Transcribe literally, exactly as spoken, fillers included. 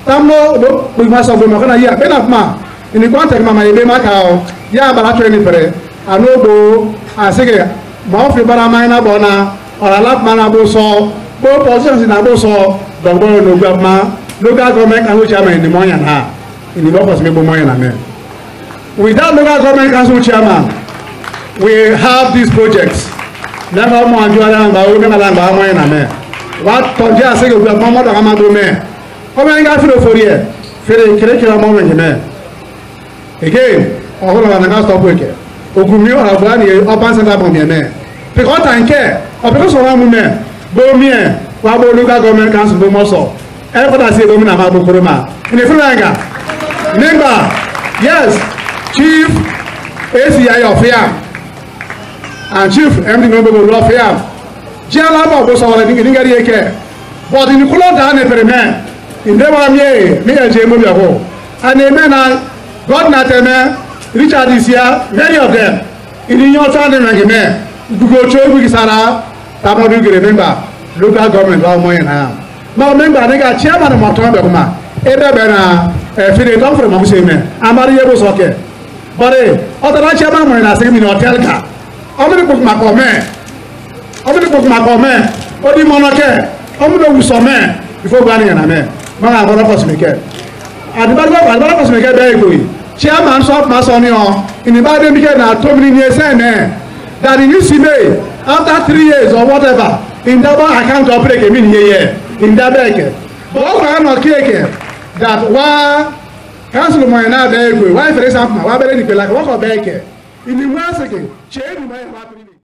tamno do bu ma so bo kana ya bena ma ini kwanta mama yebe maka o ya bala training pere anobo asege ma ofri bara mai na bona ora lap mana bo so bo position na bo so dogbo no gba ma local government council chairman ni mo yan ha ini bo pos me bo mo yan na me without local government council chairman we have these projects never mo anjo ala ba o me mala ba mo yan na me what tonje asege gba mo mo do ma do me ko me nga firo for here fere kire kire mo me me again ọhụrụ na na stop weke ogumi ọha bụ ani ọban center bomb eme because tanke ọbịa so wa mume bo mie wa bo local government council bo moso e fada si gómìnà ma bo koroma ni fulanga member yes chief A C I of Fiam and chief M D member of Fiam jala ba bo so wala ni ngari eke but ni kulo da ne pereme inde ba mie mi eje mo bi ako ani me na God na teme Richard is here, many of them. In your town, you go to Gisara, Tabaru, remember, local government, all more now. Now, remember, they got chairman of Montana, Ebena, Philip from Mosime, and Maria was okay. But other chairman, when I say, me not tell her. I'm going to book my comment. I'm going to book my comment. What do you want to care? I'm going to do some man before going in a man. Man, I'm going to make it. And the battle of the make it very good. Chairman of Masonia in the Bible became a two million years that in this way, after three years or whatever, in that one I can't operate a million year in that back. But what I not care that why council my now very good. Why for example, why very like what back in the one second, change my